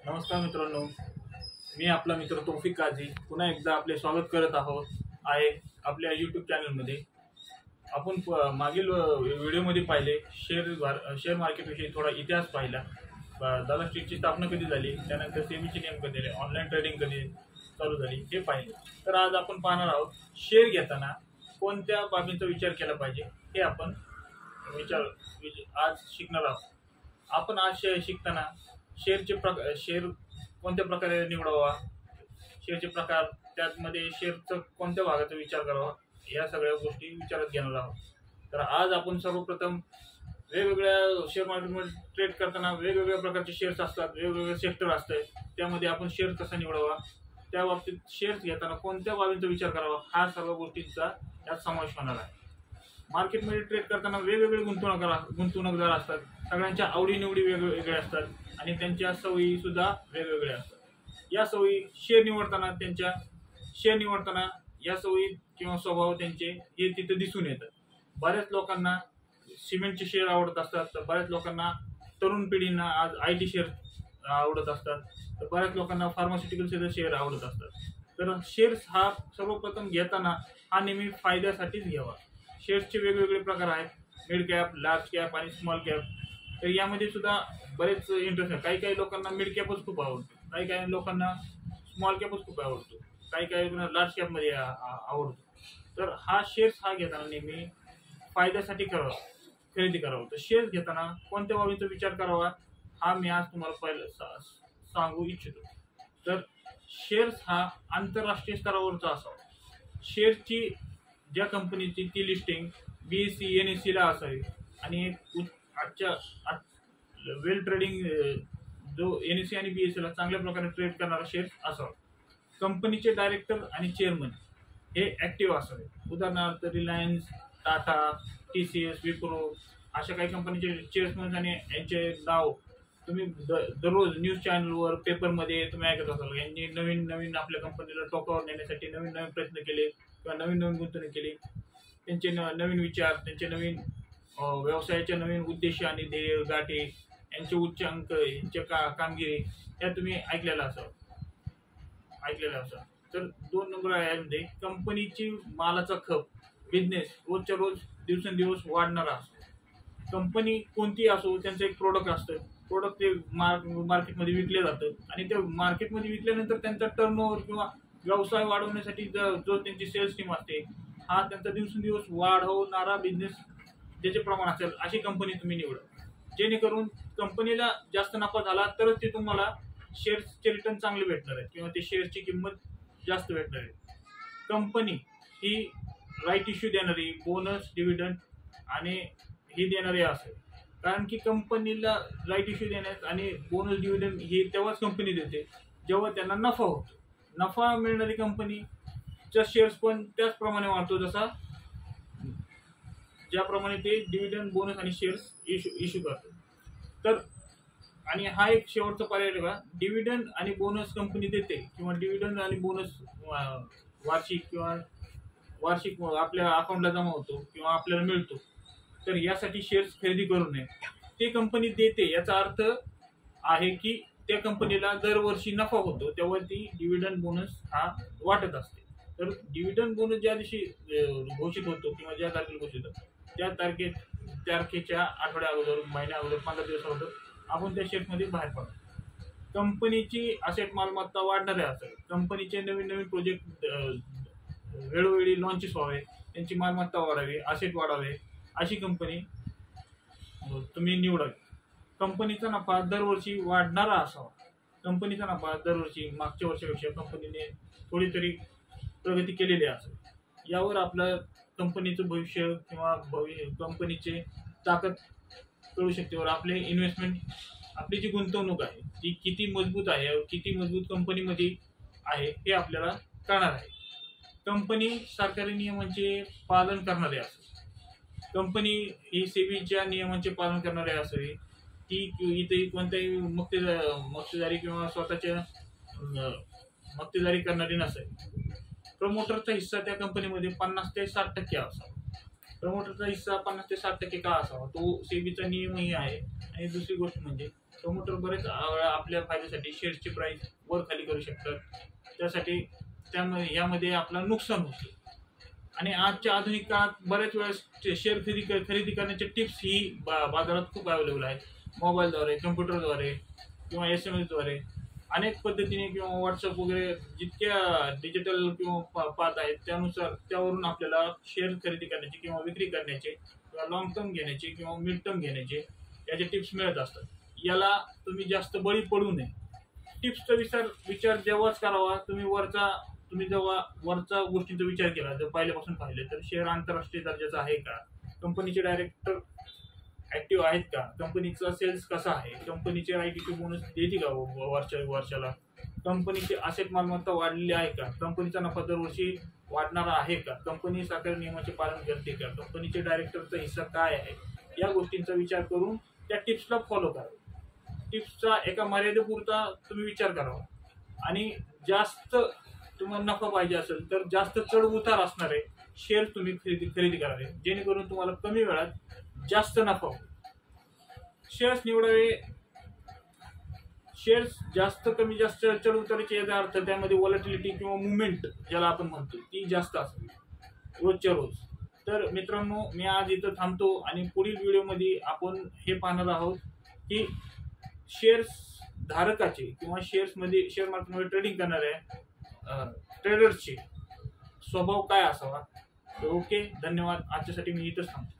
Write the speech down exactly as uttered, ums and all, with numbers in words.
नमस्कार मित्रांनो, मी आपला मित्र तौफिक काझी पुन्हा एकदा आपले स्वागत करत आहोत आहे आपल्या यूट्यूब चॅनलमध्ये। आपण मागील व्हिडिओमध्ये पाहिले शेअर शेअर मार्केटविषयी थोडा इतिहास पाहिला। दादा स्ट्रीटची स्थापना कधी झाली, त्यानंतर सेबीचे नियम कधी आले, ऑनलाईन ट्रेडिंग कधी चालू झाली हे पाहिले। तर आज आपण पाहणार आहोत शेअर घेताना कोणत्या बाबींचा विचार केला पाहिजे हे आपण विचार आज शिकणार आहोत। आपण आज शेअर शिकताना शेअरचे प्रकार शेअर कोणत्या प्रकारे निवडावा, शेअरचे प्रकार, त्यामध्ये शेअरचा कोणत्या भागाचा विचार करावा, या सगळ्या गोष्टी विचारात घेणार आहोत। तर आज आपण सर्वप्रथम वेगवेगळ्या शेअर मार्केटमध्ये ट्रेड करताना वेगवेगळ्या प्रकारचे शेअर्स असतात, वेगवेगळे सेक्टर असतात, त्यामध्ये आपण शेअर कसा निवडावा, त्या बाबतीत शेअर्स घेताना कोणत्या बाबींचा विचार करावा, हा सर्व गोष्टींचा यात समावेश होणार आहे। मार्केटमध्ये ट्रेड करताना वेगवेगळे गुंतवणूकदार गुंतवणूकदार असतात, सगळ्यांच्या आवडीनिवडी वेगवेगळ्या असतात आणि त्यांच्या सवयी सुद्धा वेगवेगळ्या असतात। या सवयी शेअर निवडताना त्यांच्या शेअर निवडताना या सवयी किंवा स्वभाव त्यांचे हे तिथे दिसून येतात। बऱ्याच लोकांना सिमेंटचे शेअर आवडत असतात, तर बऱ्याच लोकांना तरुण पिढींना आज आय टी शेअर आवडत असतात, तर बऱ्याच लोकांना फार्मास्युटिकलचे शेअर आवडत असतात। तर शेअर्स हा सर्वप्रथम घेताना हा नेहमी फायद्यासाठीच घ्यावा। शेअर्सचे वेगवेगळे प्रकार आहेत, मिड कॅप, लार्ज कॅप आणि स्मॉल कॅप। तर यामध्ये सुद्धा बरेच इंटरेस्ट आहे। काही काही लोकांना मिड कॅपच खूप आवडतो, काही काही लोकांना स्मॉल कॅपच खूप आवडतो, काही काही लोकांना लार्ज कॅपमध्ये आवडतो। तर हा शेअर्स हा घेताना नेहमी फायद्यासाठी करावा, खरेदी करावा। तर शेअर्स घेताना कोणत्या बाबींचा विचार करावा हा मी आज तुम्हाला पहिलं सांगू इच्छितो। तर शेअर्स हा आंतरराष्ट्रीय स्तरावरचा असावा। शेअर्सची ज्या कंपनीची ती listing B S C N S सीला असावी आणि आजच्या वेल ट्रेडिंग जो एन एस सी आणि बी एस सीला चांगल्या प्रकारे ट्रेड करणारा शेअर्स असावा। कंपनीचे डायरेक्टर आणि चेअरमन हे ॲक्टिव्ह असावे। उदाहरणार्थ Reliance, Tata, T C S, Wipro अशा काही कंपनीचे चेअरमन आणि यांचे नाव तुम्ही द दररोज न्यूज चॅनलवर, पेपरमध्ये तुम्ही ऐकत असाल। यांनी नवीन नवीन आपल्या कंपनीला टोकावर नेण्यासाठी नवीन नवीन प्रयत्न केले किंवा नवीन नवीन गुंतवणूक केली, त्यांचे न नवीन विचार, त्यांचे नवीन व्यवसायाचे नवीन उद्देश आणि ध्येय गाठी, यांचे उच्चांक, यांचे का कामगिरी या तुम्ही ऐकलेलं असावं ऐकलेलं असावं तर दोन नंबर आहे यामध्ये कंपनीची मालाचा खप, बिझनेस रोजच्या रोज दिवसेंदिवस वाढणारा असतो। कंपनी कोणती असो, त्यांचं एक प्रोडक्ट असतं, प्रोडक्ट ते मार्क मार्केटमध्ये विकले जातं आणि ते मार्केटमध्ये विकल्यानंतर त्यांचा टर्नओव्हर किंवा व्यवसाय वाढवण्यासाठी जो त्यांची सेल्स टीम असते, हा त्यांचा दिवसेंदिवस वाढवणारा बिझनेस ज्याचे प्रमाण असेल अशी कंपनी तुम्ही निवडा, जेणेकरून कंपनीला जास्त नफा झाला तरच ते तुम्हाला शेअर्सचे रिटर्न चांगले भेटणार आहे किंवा ते शेअर्सची किंमत जास्त भेटणार आहे। कंपनी ही राईट इश्यू देणारी, बोनस, डिव्हिडंड आणि ही देणारी असेल, कारण की कंपनीला राईट इश्यू देण्यात आणि बोनस, डिव्हिडंड हे तेव्हाच कंपनी देते जेव्हा त्यांना नफा होतो। नफा मिळणारी कंपनीचा शेअर्स पण त्याचप्रमाणे वाढतो जसा ज्याप्रमाणे ते डिव्हिडंड, बोनस आणि शेअर्स इश्यू इश्यू करतात। तर आणि हा एक शेवटचा पर्याय बघा, डिव्हिडंड आणि बोनस कंपनी देते किंवा डिव्हिडंड आणि बोनस वार्षिक किंवा वार्षिक आपल्या अकाउंटला जमा होतो किंवा आपल्याला मिळतो, तर यासाठी शेअर्स खरेदी करू नये। ते कंपनी देते याचा अर्थ आहे की त्या कंपनीला दरवर्षी नफा होतो तेव्हा ती डिव्हिडंड, बोनस हा वाटत असते। तर डिव्हिडंड, बोनस ज्या दिवशी घोषित होतो किंवा ज्या तारखेला घोषित होतो त्या तारखे तारखेच्या आठवड्या अगोदर, महिन्या अगोदर, पंधरा दिवस अगोदर आपण त्या शेअर्समध्ये बाहेर पडतो। कंपनीची असेट मालमत्ता वाढणारे असेल, कंपनीचे नवीन नवीन प्रोजेक्ट वेळोवेळी लॉन्चेस व्हावे, त्यांची मालमत्ता वाढावी, असेट वाढावे, अशी कंपनी तुम्ही निवडावी। कंपनीचा नफा दरवर्षी वाढणारा असावा। कंपनीचा नफा दरवर्षी मागच्या वर्षापेक्षा कंपनीने थोडी तरी प्रगती केलेली असेल, यावर आपलं कंपनीचं भविष्य किंवा भवि कंपनीचे ताकद कळू शकते। वर आपले इन्व्हेस्टमेंट, आपली जी गुंतवणूक आहे ती किती मजबूत आहे, किती मजबूत कंपनीमध्ये आहे हे आपल्याला कळणार आहे। कंपनी सरकारी नियमांचे पालन करणारे असेल, कंपनी ही सेबीच्या नियमांचे पालन करणारे असावी, ती इथे कोणत्याही मक्तेदारी मक्तेदारी किंवा स्वतःच्या मक्तेदारी करणारी नसेल। प्रमोटरचा हिस्सा त्या कंपनीमध्ये पन्नास ते साठ टक्के असावा। प्रमोटरचा हिस्सा पन्नास ते साठ टक्के का असावा, तो सेबीचा नियमही आहे। आणि दुसरी गोष्ट म्हणजे प्रमोटर बरेच वेळा आपल्या फायद्यासाठी शेअर्सची प्राइस वर खाली करू शकतात. त्यासाठी त्यामध्ये यामध्ये आपलं नुकसान होतं. आणि आजच्या आधुनिक काळात बऱ्याच वेळेस शेअर खरेदी खरेदी करण्याचे टिप्स ही बा बाजारात खूप अवेलेबल आहेत. मोबाईलद्वारे, कम्प्युटरद्वारे किंवा एस एम एसद्वारे अनेक पद्धतीने किंवा व्हॉट्सअप वगैरे जितक्या डिजिटल किंवा पात आहेत त्यानुसार त्यावरून आपल्याला शेअर खरेदी करण्याचे किंवा विक्री करण्याचे किंवा लॉंग टर्म घेण्याचे किंवा मिड टर्म घेण्याचे याचे टिप्स मिळत असतात. याला तुम्ही जास्त बळी पडू नये. टिप्सचा विचार विचार जेव्हाच करावा तुम्ही वरचा तुम्ही जेव्हा वरचा गोष्टींचा विचार केला जर पहिल्यापासून पाहिले तर शेअर आंतरराष्ट्रीय दर्जाचा आहे का, कंपनीचे डायरेक्टर ऍक्टिव्ह आहेत का, कंपनीचा सेल्स कसा आहे, कंपनीचे आयटीटी बोनस देते का वर्षा वर्षाला, कंपनीची असेट मालमत्ता वाढलेली आहे का, कंपनीचा नफा दरवर्षी वाढणारा आहे का, कंपनी साखर नियमाचे पालन करते का, कंपनीचे डायरेक्टरचा हिस्सा काय आहे, या गोष्टींचा विचार करून त्या टिप्सला फॉलो करा. टिप्सचा एका मर्यादेपुरता तुम्ही विचार करावा. आणि जास्त तुम्हाला नफा पाहिजे असेल तर जास्त चढ उतार असणारे शेअर तुम्ही खरेदी खरेदी करावे जेणेकरून तुम्हाला कमी वेळात जास्त नफा होईल. शेअर्स निवडावे. शेअर्स जास्त कमी जास्त चढ उताराची याचा अर्थ त्यामध्ये व्हॉलॅटिलिटी किंवा मुवमेंट ज्याला आपण म्हणतो ती जास्त असेल रोजच्या रोज. तर मित्रांनो मी आज इथं थांबतो आणि पुढील व्हिडिओमध्ये आपण हे पाहणार आहोत की शेअर्स धारकाचे किंवा शेअर्समध्ये शेअर मार्केटमध्ये ट्रेडिंग करणाऱ्या ट्रेडर्सचे स्वभाव काय असावा. तर ओके, धन्यवाद. आजच्यासाठी मी इथंच थांबतो.